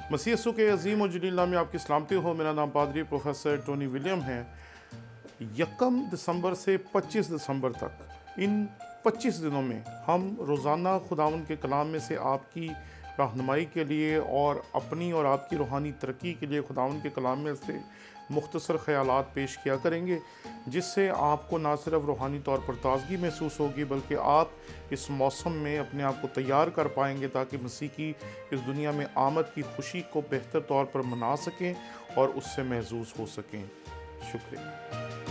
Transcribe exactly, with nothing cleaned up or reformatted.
मसीह यीशु के अजीम और जलील नाम में आपकी सलामती हो। मेरा नाम पादरी प्रोफेसर टोनी विलियम है। यकम दिसंबर से पच्चीस दिसंबर तक इन पच्चीस दिनों में हम रोज़ाना खुदावन के कलाम में से आपकी रहनुमाई के लिए और अपनी और आपकी रूहानी तरक्की के लिए खुदावन के कलाम में से मुख्तसर ख़यालात पेश किया करेंगे, जिससे आपको ना सिर्फ रूहानी तौर पर ताज़गी महसूस होगी बल्कि आप इस मौसम में अपने आप को तैयार कर पाएंगे ताकि मसीह की इस दुनिया में आमद की खुशी को बेहतर तौर पर मना सकें और उससे महसूस हो सकें। शुक्रिया।